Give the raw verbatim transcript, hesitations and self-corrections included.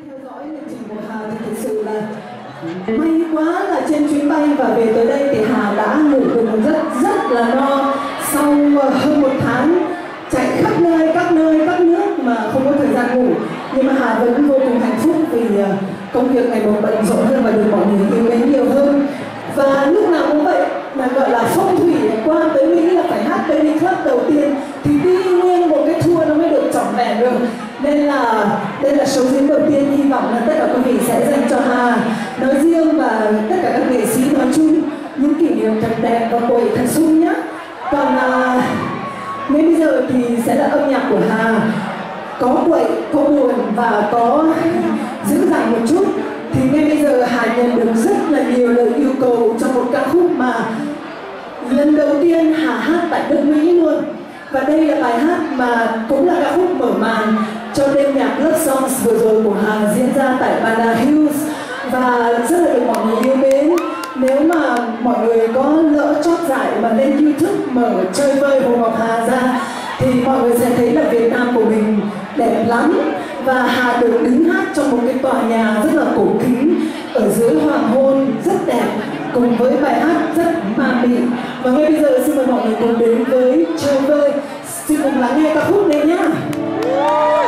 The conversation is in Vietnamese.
theo dõi lịch trình của Hà thì thực sự là may quá là trên chuyến bay và về tới đây thì Hà đã ngủ được rất rất là no sau hơn một tháng chạy khắp nơi các nơi các nước mà không có thời gian ngủ, nhưng mà Hà vẫn vô cùng hạnh phúc vì công việc ngày một bận rộn hơn và được mọi người yêu mến nhiều hơn. Và lúc nào cũng vậy, là gọi là phong thủy qua tới Mỹ là phải hát Baby Club đầu tiên thì tuy nhiên một cái tour nó mới được trọn vẹn được, nên là đây là show diễn đầu tiên, hy vọng là tất cả quý vị sẽ dành cho Hà nói riêng và tất cả các nghệ sĩ nói chung những kỷ niệm thật đẹp và quẩy thật sung nhé. Còn à, ngay bây giờ thì sẽ là âm nhạc của Hà, có quậy, có buồn và có dữ dằn một chút. Thì ngay bây giờ Hà nhận được rất là nhiều lời yêu cầu cho một ca khúc mà lần đầu tiên Hà hát tại nước Mỹ luôn. Và đây là bài hát mà cũng là ca khúc mở màn cho đêm nhạc Love Songs vừa rồi của Hà diễn ra tại Banda Hills và rất là được mọi người yêu mến. Nếu mà mọi người có lỡ chót giải mà lên YouTube mở chơi vơi Hồ Ngọc Hà ra thì mọi người sẽ thấy là Việt Nam của mình đẹp lắm. Và Hà được đứng hát trong một cái tòa nhà rất là cổ kính ở dưới hoàng hôn rất đẹp cùng với bài hát rất ma mị. Và ngay bây giờ xin mời mọi người cùng đến với chơi vơi. Xin cùng lắng nghe ca khúc này nhé.